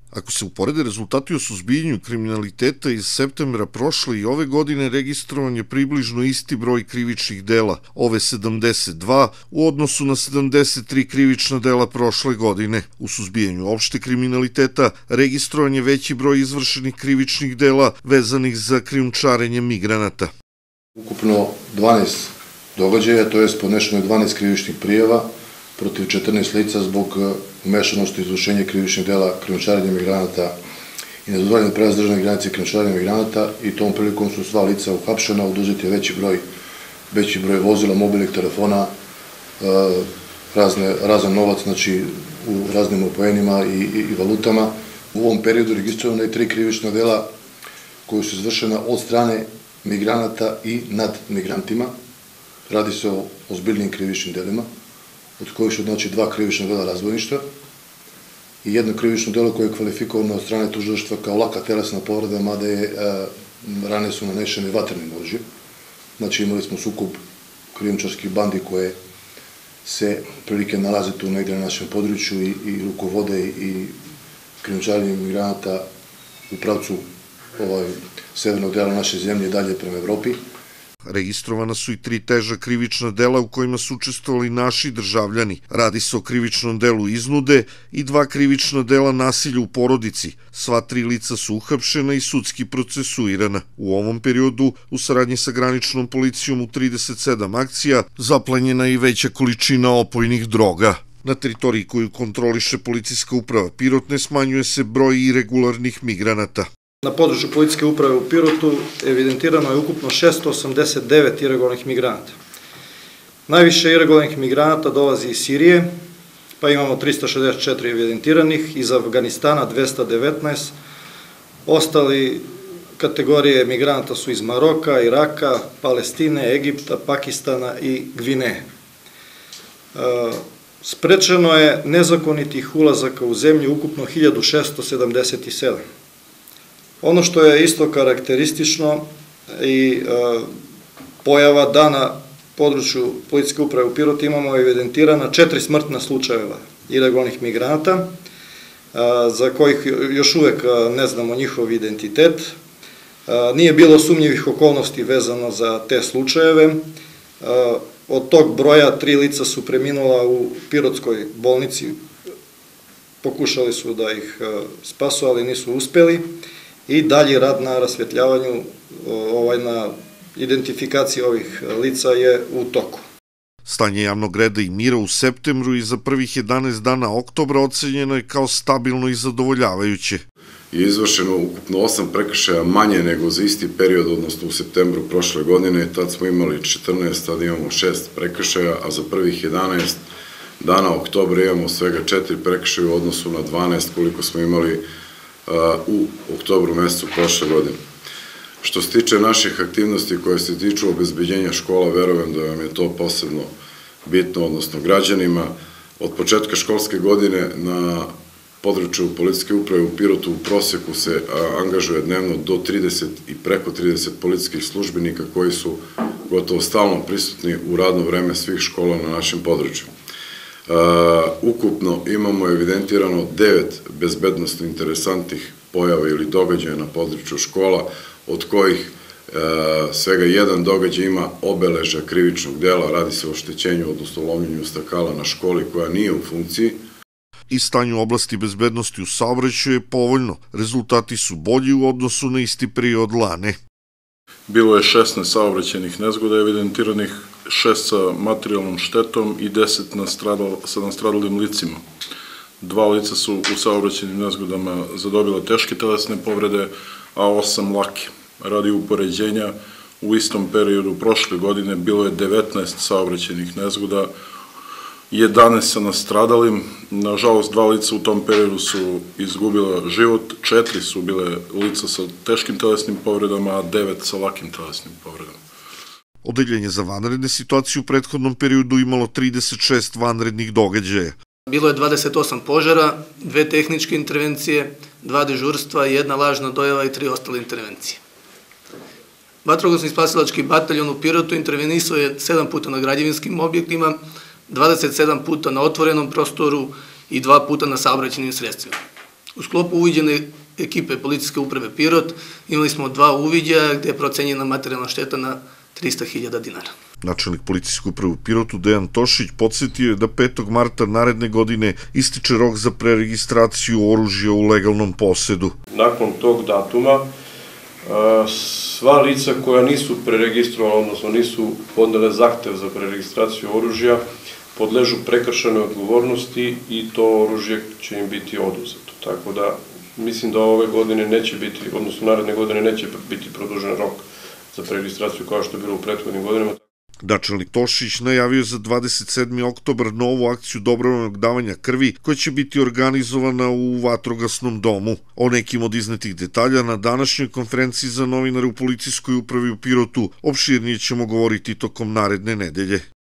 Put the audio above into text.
Ako se uporede rezultati o suzbijanju kriminaliteta iz septembra prošle i ove godine, registrovan je približno isti broj krivičnih dela, ove 72, u odnosu na 73 krivična dela prošle godine. U suzbijanju opšte kriminaliteta registrovan je veći broj izvršenih krivičnih dela vezanih za krijumčarenje migranata. Ukupno 12 događaja, to je podnešeno 12 krivičnih prijava protiv 14 lica zbog umešanosti izvršenja krivičnih dela krijumčarenja migranata i nedozvoljenog prelaza državne granice i krijumčarenja migranata, i tom prilikom su sva lica uhapšena, oduzet je veći broj vozila, mobilnih telefona, razan novac, znači u raznim opojenima i valutama. U ovom periodu registrovano je 3 krivična dela koje su izvršena od strane migranata i nad migrantima. Radi se o ozbiljnim krivičnim delima, od kojih su znači 2 krivična dela razbojništva i jedno krivično delo koje je kvalifikovano od strane tužilaštva kao laka telesna povreda, mada rane su nanešene vatrenim oružjem. Znači imali smo sukob krijumčarskih bandi koje se prilike nalaze tu negde na našem području i rukovode i krijumčarenje migranata u pravcu severnog dela naše zemlje i dalje prema Evropi. Registrovana su i 3 teža krivična dela u kojima su učestvovali naši državljani. Radi se o krivičnom delu iznude i 2 krivična dela nasilja u porodici. Sva 3 lica su uhapšena i sudski procesuirana. U ovom periodu, u saradnji sa graničnom policijom u 37 akcija, zaplenjena je i veća količina opojnih droga. Na teritoriji koju kontroliše policijska uprava Pirot ne smanjuje se broj irregularnih migranata. Na području policijske uprave u Pirotu evidentirano je ukupno 689 iregularnih migranata. Najviše iregularnih migranata dolazi iz Sirije, pa imamo 364 evidentiranih, iz Afganistana 219, ostali kategorije migranata su iz Maroka, Iraka, Palestine, Egipta, Pakistana i Gvineje. Sprečeno je nezakonitih ulazaka u zemlju ukupno 1677. Ono što je isto karakteristično i pojava da na području policijske uprave u Pirotu imamo evidentirana 4 smrtna slučajeva ilegalnih migranata, za kojih još uvek ne znamo njihov identitet. Nije bilo sumnjivih okolnosti vezano za te slučajeve. Od tog broja 3 lica su preminula u Pirotskoj bolnici. Pokušali su da ih spasu, ali nisu uspeli. I dalji rad na rasvetljavanju, na identifikaciji ovih lica je u toku. Stanje javnog reda i mira u septembru i za prvih 11 dana oktobra ocenjeno je kao stabilno i zadovoljavajuće. Je izvršeno ukupno 8 prekršaja manje nego za isti period, odnosno u septembru prošle godine. Tad smo imali 14, sad imamo 6 prekršaja, a za prvih 11 dana oktobra imamo svega 4 prekršaja u odnosu na 12 koliko smo imali u oktobru mesecu prošle godine. Što se tiče naših aktivnosti koje se tiču obezbeđenja škola, verujem da vam je to posebno bitno, odnosno građanima. Od početka školske godine na području policijske uprave u Pirotu u proseku se angažuje dnevno do 30 i preko 30 policijskih službenika koji su gotovo stalno prisutni u radno vreme svih škola na našem području. Ukupno imamo evidentirano 9 bezbednostno interesantnih pojava ili događaja na području škola, od kojih svega jedan događaj ima obeležja krivičnog dela, radi se o oštećenju, odnosno lomljenju stakala na školi koja nije u funkciji. I stanje u oblasti bezbednosti u saobraćaju je povoljno. Rezultati su bolji u odnosu na isti period lane. Bilo je 16 saobraćajnih nezgoda evidentiranih, 6 sa materijalnom štetom i 10 sa nastradalim licima. 2 lica su u saobraćajnim nezgodama zadobila teške telesne povrede, a 8 lake. Radi upoređenja, u istom periodu prošle godine bilo je 19 saobraćajnih nezgoda, 11 sa nastradalim. Nažalost, 2 lica u tom periodu su izgubila život, 4 su bile lica sa teškim telesnim povredama, a 9 sa lakim telesnim povredama. Odeljenje za vanredne situacije u prethodnom periodu imalo 36 vanrednih događaja. Bilo je 28 požara, 2 tehničke intervencije, 2 dežurstva, 1 lažna dojava i 3 ostale intervencije. Vatrogasni spasilački bataljon u Pirotu intervenisao je 7 puta na građevinskim objektima, 27 puta na otvorenom prostoru i 2 puta na saobraćajnim sredstvima. U sklopu uviđene ekipe policijske uprave Pirot imali smo 2 uviđaja gde je procenjena materijalna šteta na 300.000 dinara. Načelnik policijske uprave u Pirotu Dejan Tošić podsjetio je da 5. marta naredne godine ističe rok za preregistraciju oružja u legalnom posedu. Nakon tog datuma sva lica koja nisu preregistrovana, odnosno nisu podnele zahtev za preregistraciju oružja, podležu prekršajnoj odgovornosti i to oružje će im biti oduzeto. Tako da mislim da ove godine neće biti, odnosno naredne godine neće biti produžen rok za preregistraciju kao što je bilo u prethodnim godinama. Načelnik Tošić najavio za 27. oktobar novu akciju dobrovoljnog davanja krvi koja će biti organizovana u vatrogasnom domu. O nekim od iznetih detalja na današnjoj konferenciji za novinare u policijskoj upravi u Pirotu opširnije ćemo govoriti tokom naredne nedelje.